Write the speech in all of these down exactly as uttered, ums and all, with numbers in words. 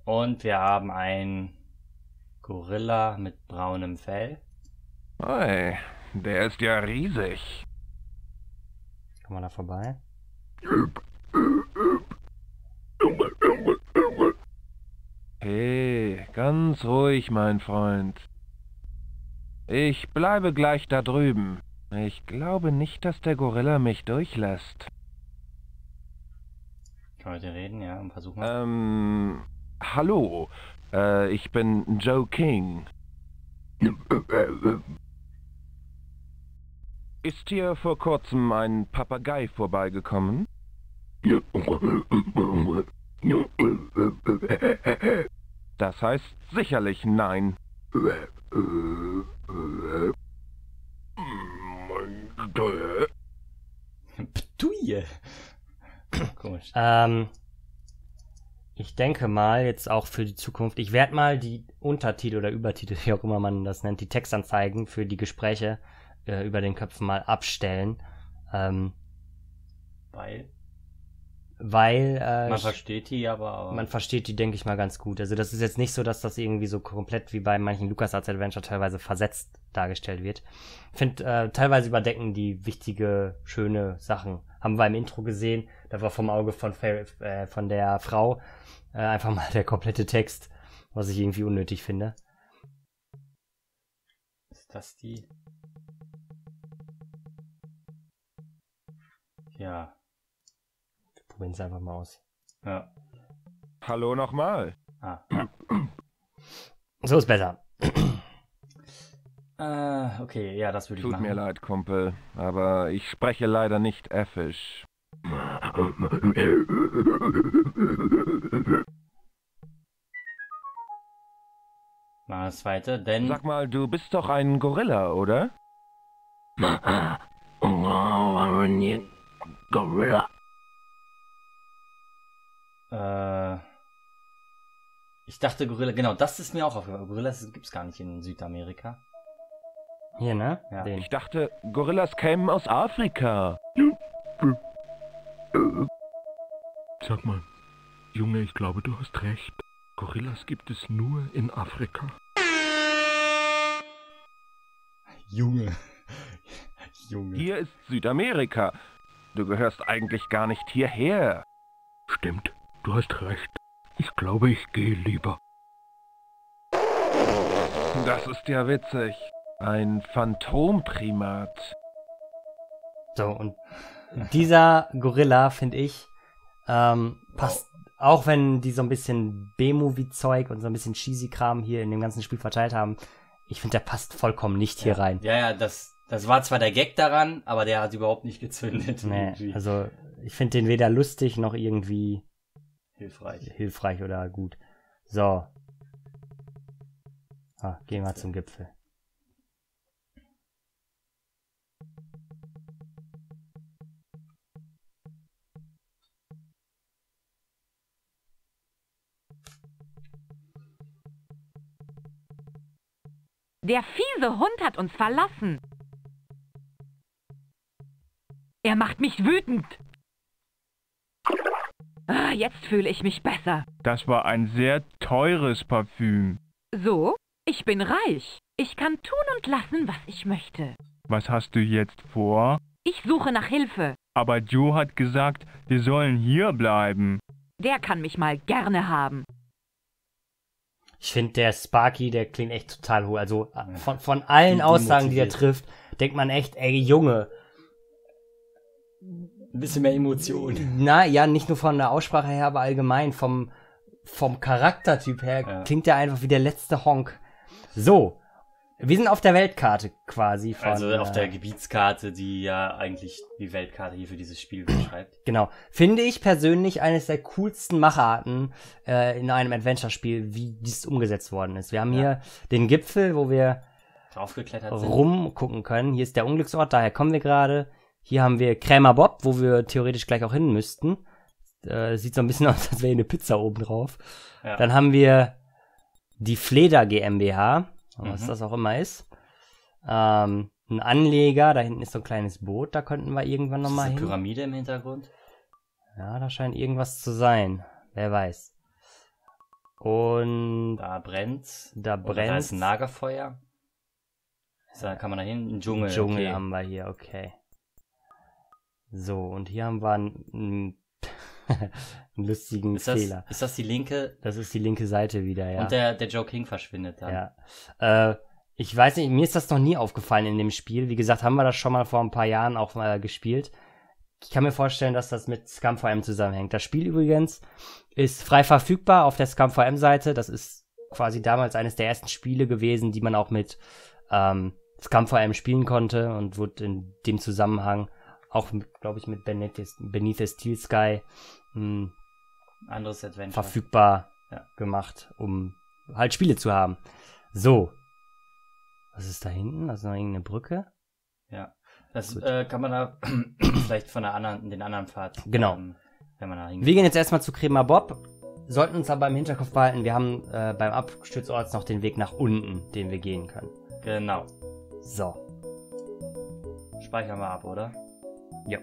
Und wir haben einen Gorilla mit braunem Fell. Hey, der ist ja riesig. Komm mal da vorbei. Hey, ganz ruhig, mein Freund. Ich bleibe gleich da drüben. Ich glaube nicht, dass der Gorilla mich durchlässt. Können wir mit dir reden, ja? Und versuchen mal. Ähm, hallo. Äh, ich bin Joe King. Ist hier vor kurzem ein Papagei vorbeigekommen? Das heißt sicherlich nein. Ptui. Komisch. Ähm, ich denke mal, jetzt auch für die Zukunft, ich werde mal die Untertitel oder Übertitel, wie auch immer man das nennt, die Textanzeigen für die Gespräche äh, über den Köpfen mal abstellen. Ähm, Weil weil äh, man versteht die aber, aber man versteht die, denke ich mal, ganz gut. Also das ist jetzt nicht so, dass das irgendwie so komplett wie bei manchen LucasArts Adventure teilweise versetzt dargestellt wird. Ich finde, äh, teilweise überdecken die wichtige, schöne Sachen. Haben wir im Intro gesehen, da war vom Auge von, Fer äh, von der Frau äh, einfach mal der komplette Text, was ich irgendwie unnötig finde. ist das die? Ja. Probieren es einfach mal aus. Ja. Hallo nochmal. Ah. So ist besser. Äh, okay, ja, das würde ich Tut machen. mir leid, Kumpel, aber ich spreche leider nicht Effisch. Machen wir das zweite, denn Sag mal, du bist doch ein Gorilla, oder? Gorilla. äh, ich dachte Gorilla, genau, das ist mir auch aufgefallen. Gorillas gibt's gar nicht in Südamerika. Hier, ne? Ja. Den. Ich dachte, Gorillas kämen aus Afrika. Sag mal, Junge, ich glaube, du hast recht. Gorillas gibt es nur in Afrika. Junge. Junge. Hier ist Südamerika. Du gehörst eigentlich gar nicht hierher. Stimmt, du hast recht. Ich glaube, ich gehe lieber. Das ist ja witzig. Ein Phantomprimat. So, und dieser Gorilla, finde ich, ähm, passt, auch wenn die so ein bisschen B-Movie-Zeug und so ein bisschen Cheesy-Kram hier in dem ganzen Spiel verteilt haben, ich finde, der passt vollkommen nicht hier ja. rein. Ja, ja, das, das war zwar der Gag daran, aber der hat überhaupt nicht gezündet. Nee, irgendwie. also ich finde den weder lustig noch irgendwie Hilfreich. hilfreich oder gut. So. Ah, gehen wir zum Gipfel. Der fiese Hund hat uns verlassen. Er macht mich wütend. Ah, jetzt fühle ich mich besser. Das war ein sehr teures Parfüm. So, ich bin reich. Ich kann tun und lassen, was ich möchte. Was hast du jetzt vor? Ich suche nach Hilfe. Aber Joe hat gesagt, wir sollen hier bleiben. Der kann mich mal gerne haben. Ich finde, der Sparky, der klingt echt total hoch. Also von, von allen Aussagen, die er trifft, denkt man echt, ey, Junge. Ein bisschen mehr Emotion. Na, ja, nicht nur von der Aussprache her, aber allgemein vom, vom Charaktertyp her Ja. klingt er einfach wie der letzte Honk. So, wir sind auf der Weltkarte quasi von... Also auf äh, der Gebietskarte, die ja eigentlich die Weltkarte hier für dieses Spiel beschreibt. Genau. Finde ich persönlich eines der coolsten Macharten äh, in einem Adventure-Spiel, wie dies umgesetzt worden ist. Wir haben Ja. hier den Gipfel, wo wir Draufgeklettert sind. rumgucken können. Hier ist der Unglücksort, daher kommen wir gerade. Hier haben wir Krämer Bob, wo wir theoretisch gleich auch hin müssten. Äh, sieht so ein bisschen aus, als wäre hier eine Pizza oben drauf. Ja. Dann haben wir die Fleder GmbH, was Mhm. das auch immer ist. Ähm, ein Anleger, da hinten ist so ein kleines Boot, da könnten wir irgendwann Ist das nochmal eine hin. Pyramide im Hintergrund? Ja, da scheint irgendwas zu sein. Wer weiß. Und Da brennt's. da Oder da brennt. ist ein Lagerfeuer. Da kann man da hin. Ein Dschungel. Dschungel okay. haben wir hier, okay. So, und hier haben wir einen, einen lustigen Ist das, Fehler. ist das die linke? Das ist die linke Seite wieder, ja. Und der, der Joe King verschwindet dann. Ja. Äh, ich weiß nicht, mir ist das noch nie aufgefallen in dem Spiel. Wie gesagt, haben wir das schon mal vor ein paar Jahren auch mal gespielt. Ich kann mir vorstellen, dass das mit ScumVM zusammenhängt. Das Spiel übrigens ist frei verfügbar auf der ScumVM-Seite. Das ist quasi damals eines der ersten Spiele gewesen, die man auch mit ähm, ScumVM spielen konnte und wurde in dem Zusammenhang auch, glaube ich, mit Beneath, Beneath the Steel Sky mh, Anderes Adventure. verfügbar Ja. gemacht, um halt Spiele zu haben. So. Was ist da hinten? Das ist noch irgendeine Brücke? Ja. Das Gut. äh, kann man da vielleicht von der anderen, den anderen Pfad. Genau. Ähm, wenn man da hingeht. Wir gehen jetzt erstmal zu Crema Bob, sollten uns aber im Hinterkopf behalten, wir haben äh, beim Abstützort noch den Weg nach unten, den wir gehen können. Genau. So. Speichern wir ab, oder? Ja.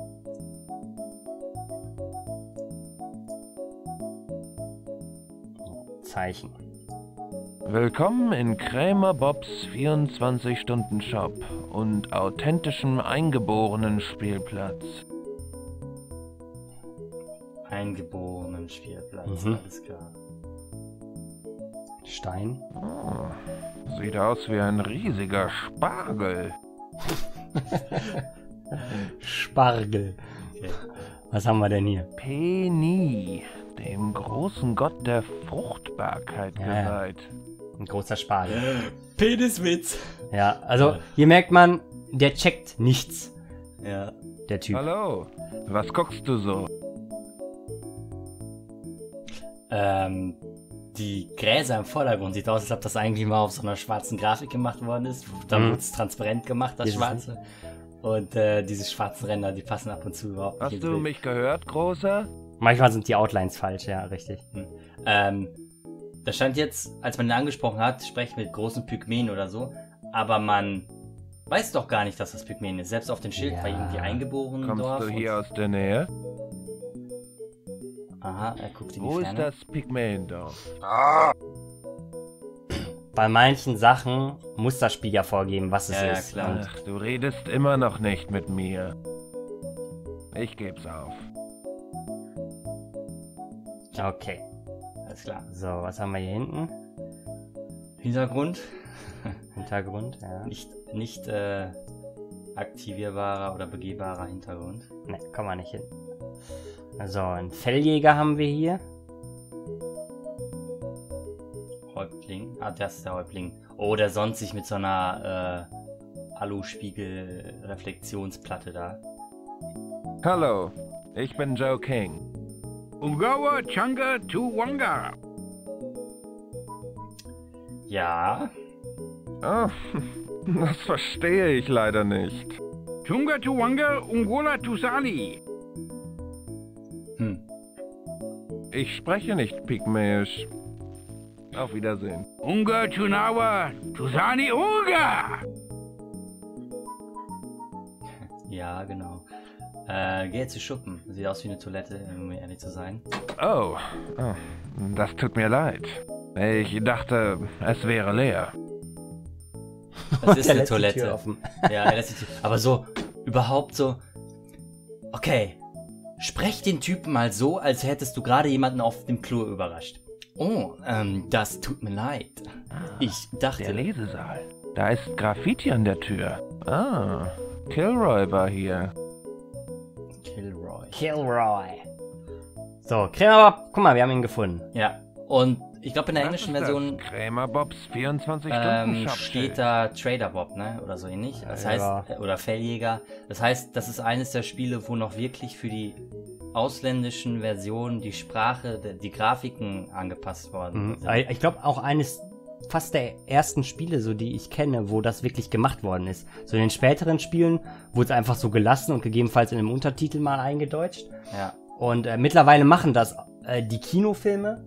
Zeichen. Willkommen in Krämer Bobs vierundzwanzig-Stunden-Shop und authentischem eingeborenen Spielplatz. Eingeborenen Spielplatz, Mhm. alles klar. Stein. Oh, sieht aus wie ein riesiger Spargel. Spargel. Okay. Was haben wir denn hier? Peni, dem großen Gott der Fruchtbarkeit Ja, ja. geweiht. Ein großer Spargel. Peniswitz. Ja, also hier merkt man, der checkt nichts, Ja. der Typ. Hallo, was guckst du so? Ähm, die Gräser im Vordergrund sieht aus, als ob das eigentlich mal auf so einer schwarzen Grafik gemacht worden ist. Dann Mhm. wurde es transparent gemacht, das Dieses- Schwarze. Und äh, diese schwarzen Ränder, die passen ab und zu überhaupt nicht Hast ins du Bild. mich gehört, Großer? Manchmal sind die Outlines falsch, ja, richtig. Ähm, da stand jetzt, als man ihn angesprochen hat, sprechen mit großen Pygmäen oder so, aber man weiß doch gar nicht, dass das Pygmäen ist. Selbst auf dem Schild Ja. war irgendwie eingeboren. Kommst Dorf du hier und- aus der Nähe? Aha, er guckt in die Wo ist Ferne. das Pygmäendorf? Bei manchen Sachen muss das Spiel ja vorgeben, was es Ja, ja, ist. klar. Und Ach, du redest immer noch nicht mit mir. Ich geb's auf. okay. Alles klar. So, was haben wir hier hinten? Hintergrund. Hintergrund, ja. Nicht, nicht äh, aktivierbarer oder begehbarer Hintergrund. Ne, kommen wir nicht hin. So, einen Felljäger haben wir hier. Häuptling. Ah, das ist der Häuptling. Oh, der sonnt sich mit so einer äh, Aluspiegel-Reflexionsplatte da. Hallo, ich bin Joe King. Ungawa Changa Tuwanga. Ja. Oh, das verstehe ich leider nicht. Chunga Tuwanga Ungola Tusali. Hm. Ich spreche nicht Pygmäisch. Auf Wiedersehen. Unga Chunawa Tusani Unga. Ja, genau. Äh, geh jetzt zu Schuppen. Sieht aus wie eine Toilette, um ehrlich zu sein. Oh, oh, das tut mir leid. Ich dachte, es wäre leer. Das ist Der eine lässt die Tür Toilette. offen. Ja, er lässt die Tür. Aber so, überhaupt so. Okay. Sprech den Typen mal so, als hättest du gerade jemanden auf dem Klo überrascht. Oh, ähm, das tut mir leid. Ich dachte. Der Lesesaal. Da ist Graffiti an der Tür. Ah, Kilroy war hier. Kilroy. Kilroy. So, Krämer, guck mal, wir haben ihn gefunden. Ja. Und ich glaube in der Was englischen ist das? Version Krämer Bobs vierundzwanzig ähm, Stunden Shop steht da Trader Bob, ne? Oder so ähnlich. Das Ja. heißt, äh, oder Felljäger. Das heißt, das ist eines der Spiele, wo noch wirklich für die ausländischen Versionen die Sprache, die, die Grafiken angepasst worden Mhm. sind. Ich glaube auch eines fast der ersten Spiele, so die ich kenne, wo das wirklich gemacht worden ist. So in den späteren Spielen wurde es einfach so gelassen und gegebenenfalls in einem Untertitel mal eingedeutscht. Ja. Und äh, mittlerweile machen das äh, die Kinofilme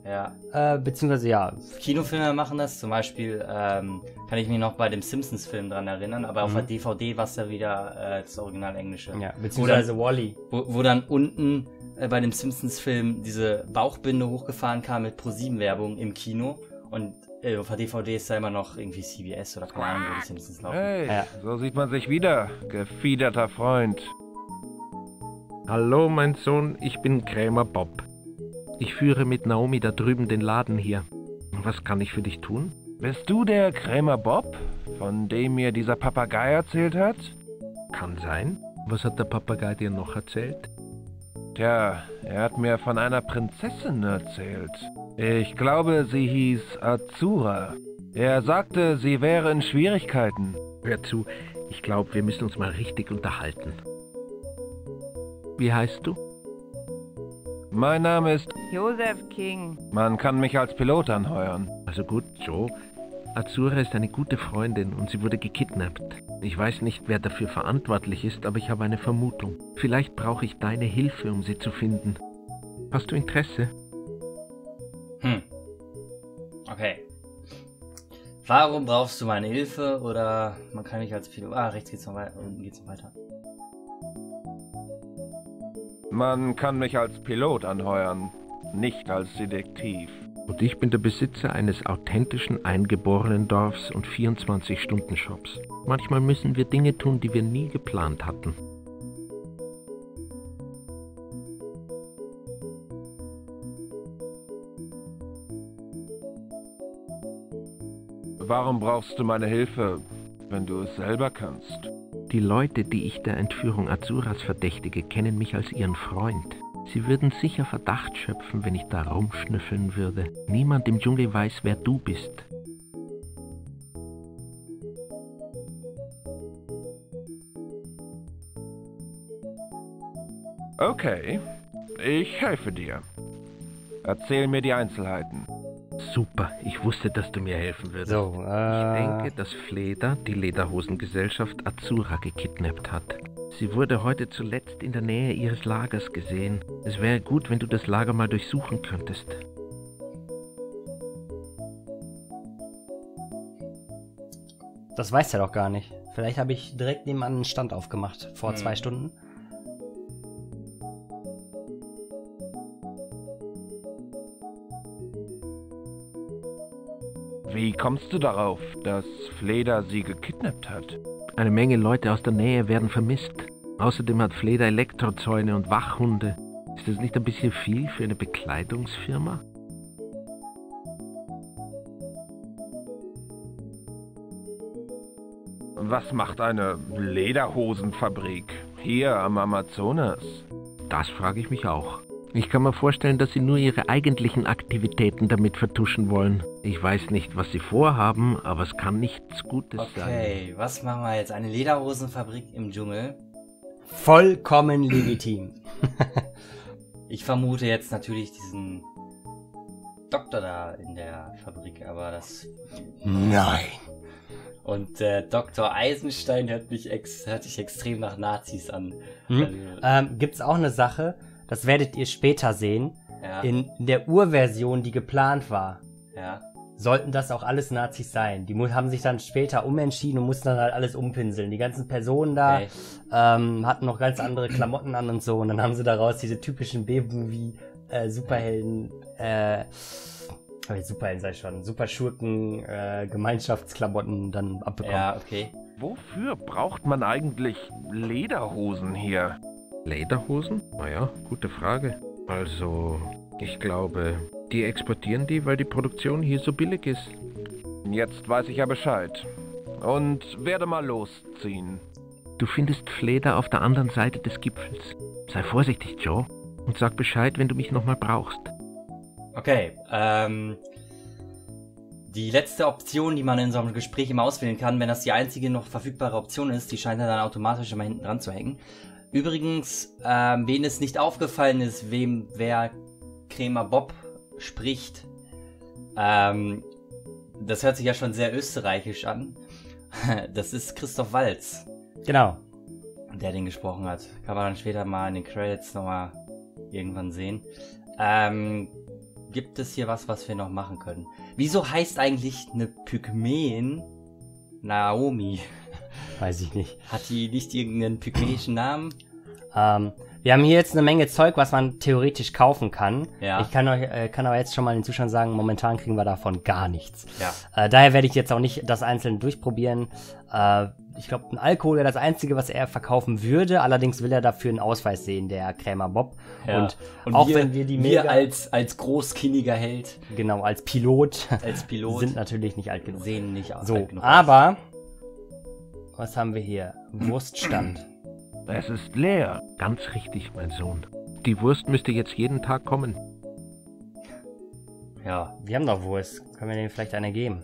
Ja. Äh, beziehungsweise ja. Kinofilme machen das, zum Beispiel ähm, kann ich mich noch bei dem Simpsons-Film dran erinnern, aber auf Mhm. der D V D war es ja wieder äh, das Original Englische. Ja, beziehungsweise Wall-E. Wo, wo dann unten äh, bei dem Simpsons-Film diese Bauchbinde hochgefahren kam mit Pro sieben Werbung im Kino und äh, auf der D V D ist da immer noch irgendwie C B S oder keine Ahnung, wo die Simpsons laufen. Hey, Ja. so sieht man sich wieder, gefiederter Freund. Hallo, mein Sohn, ich bin Krämer Bob. Ich führe mit Naomi da drüben den Laden hier. Was kann ich für dich tun? Bist du der Krämer Bob, von dem mir dieser Papagei erzählt hat? Kann sein. Was hat der Papagei dir noch erzählt? Tja, er hat mir von einer Prinzessin erzählt. Ich glaube, sie hieß Azura. Er sagte, sie wäre in Schwierigkeiten. Hör zu, ich glaube, wir müssen uns mal richtig unterhalten. Wie heißt du? Mein Name ist... Joseph King. Man kann mich als Pilot anheuern. Also gut, Joe. Azura ist eine gute Freundin und sie wurde gekidnappt. Ich weiß nicht, wer dafür verantwortlich ist, aber ich habe eine Vermutung. Vielleicht brauche ich deine Hilfe, um sie zu finden. Hast du Interesse? Hm. Okay. Warum brauchst du meine Hilfe? Oder man kann mich als Pilot... Ah, rechts geht's noch weiter. Unten geht's noch weiter. Man kann mich als Pilot anheuern, nicht als Detektiv. Und ich bin der Besitzer eines authentischen eingeborenen Dorfs und vierundzwanzig-Stunden-Shops. Manchmal müssen wir Dinge tun, die wir nie geplant hatten. Warum brauchst du meine Hilfe, wenn du es selber kannst? Die Leute, die ich der Entführung Azuras verdächtige, kennen mich als ihren Freund. Sie würden sicher Verdacht schöpfen, wenn ich da rumschnüffeln würde. Niemand im Dschungel weiß, wer du bist. Okay, ich helfe dir. Erzähl mir die Einzelheiten. Super, ich wusste, dass du mir helfen würdest. So, Ich äh... denke, dass Fleder, die Lederhosengesellschaft, Azura gekidnappt hat. Sie wurde heute zuletzt in der Nähe ihres Lagers gesehen. Es wäre gut, wenn du das Lager mal durchsuchen könntest. Das weiß er doch gar nicht. Vielleicht habe ich direkt nebenan einen Stand aufgemacht, vor Hm. zwei Stunden. Wie kommst du darauf, dass Fleder sie gekidnappt hat? Eine Menge Leute aus der Nähe werden vermisst. Außerdem hat Fleder Elektrozäune und Wachhunde. Ist das nicht ein bisschen viel für eine Bekleidungsfirma? Was macht eine Lederhosenfabrik hier am Amazonas? Das frage ich mich auch. Ich kann mir vorstellen, dass sie nur ihre eigentlichen Aktivitäten damit vertuschen wollen. Ich weiß nicht, was sie vorhaben, aber es kann nichts Gutes sein. Okay, was machen wir jetzt? Eine Lederhosenfabrik im Dschungel? Vollkommen legitim. Ich vermute jetzt natürlich diesen Doktor da in der Fabrik, aber das... Nein. Und äh, Doktor Eisenstein hört mich ex hört sich extrem nach Nazis an. Hm? Also, Ähm, gibt's auch eine Sache, das werdet ihr später sehen. ja, In der Urversion, die geplant war, ja. sollten das auch alles Nazis sein. Die mu- haben sich dann später umentschieden und mussten dann halt alles umpinseln. Die ganzen Personen da Okay. ähm, hatten noch ganz andere Klamotten an und so. Und dann haben sie daraus diese typischen B-Movie-Superhelden, äh, äh, Superhelden sei schon, Superschurken, äh, Gemeinschaftsklamotten dann abbekommen. Ja, okay. Wofür braucht man eigentlich Lederhosen hier? Lederhosen? Naja, gute Frage. Also, ich glaube, die exportieren die, weil die Produktion hier so billig ist. Jetzt weiß ich ja Bescheid. Und werde mal losziehen. Du findest Fleder auf der anderen Seite des Gipfels. Sei vorsichtig, Joe. Und sag Bescheid, wenn du mich nochmal brauchst. Okay, ähm... die letzte Option, die man in so einem Gespräch immer auswählen kann, wenn das die einzige noch verfügbare Option ist, die scheint dann automatisch immer hinten dran zu hängen. Übrigens, ähm, wen es nicht aufgefallen ist, wem wer Krämer Bob spricht, ähm, das hört sich ja schon sehr österreichisch an. Das ist Christoph Waltz, Genau. der den gesprochen hat. Kann man dann später mal in den Credits nochmal irgendwann sehen. Ähm, gibt es hier was, was wir noch machen können? Wieso heißt eigentlich eine Pygmäen Naomi? Weiß ich nicht. Hat die nicht irgendeinen pygmäischen Namen? Ähm, wir haben hier jetzt eine Menge Zeug, was man theoretisch kaufen kann. Ja. Ich kann euch, äh, kann aber jetzt schon mal den Zuschauern sagen, momentan kriegen wir davon gar nichts. Ja. Äh, daher werde ich jetzt auch nicht das einzeln durchprobieren. Äh, ich glaube, ein Alkohol wäre das Einzige, was er verkaufen würde. Allerdings will er dafür einen Ausweis sehen, der Krämer Bob. Ja. Und, Und auch wir, wenn wir die wir mega, als, als großkinniger Held, genau, als Pilot, als Pilot, sind natürlich nicht alt genug. sehen nicht aus. So, alt genug aber was haben wir hier? Wurststand. Es ist leer. Ganz richtig, mein Sohn. Die Wurst müsste jetzt jeden Tag kommen. aus. Ja, Wir haben doch Wurst. Können wir denen vielleicht eine geben?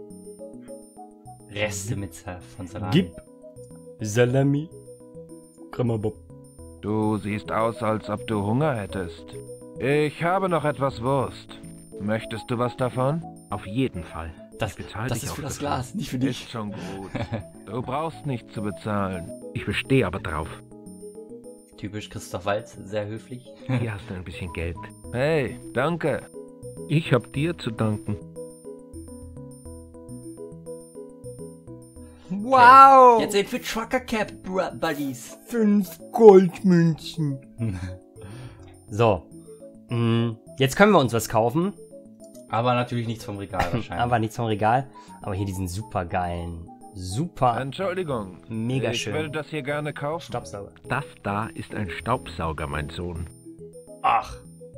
Reste mit Sa- von Salami. Gib Salami. Krämerbob. Du siehst aus, als ob du Hunger hättest. Ich habe noch etwas Wurst. Möchtest du was davon? Auf jeden Fall. Das, bezahle das dich ist auch für das dafür. Glas, nicht für dich. Ist schon gut. Du brauchst nicht zu bezahlen. Ich bestehe aber drauf. Typisch Christoph Waltz, sehr höflich. Hier hast du ein bisschen Geld. Hey, danke. Ich hab dir zu danken. Wow! Jetzt sind wir Trucker Cap Br- Buddies. fünf Goldmünzen. So. Mm, Jetzt können wir uns was kaufen. Aber natürlich nichts vom Regal wahrscheinlich. Aber nichts vom Regal. Aber hier diesen super geilen, super Entschuldigung. mega ich schön würde das hier gerne kaufen. Staubsauger. Das da ist ein Staubsauger, mein Sohn. Ach,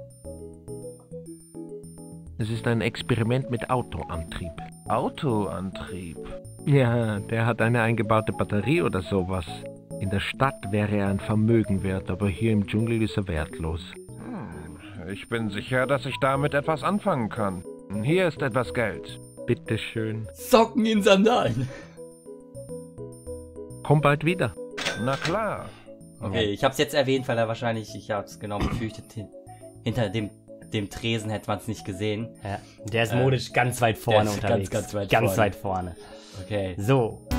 Es ist ein Experiment mit Autoantrieb. Autoantrieb. Ja, der hat eine eingebaute Batterie oder sowas. In der Stadt wäre er ein Vermögen wert, aber hier im Dschungel ist er wertlos. Ich bin sicher, dass ich damit etwas anfangen kann. Hier ist etwas Geld. Bitteschön. Socken in Sandalen. Komm bald wieder. Na klar. Okay, ich hab's jetzt erwähnt, weil er wahrscheinlich, ich hab's genau befürchtet, hin- hinter dem, dem Tresen hätte man es nicht gesehen. Ja, der ist Äh, modisch ganz weit vorne der ist unterwegs. ganz, ganz weit ganz vorne. weit vorne. Okay. So,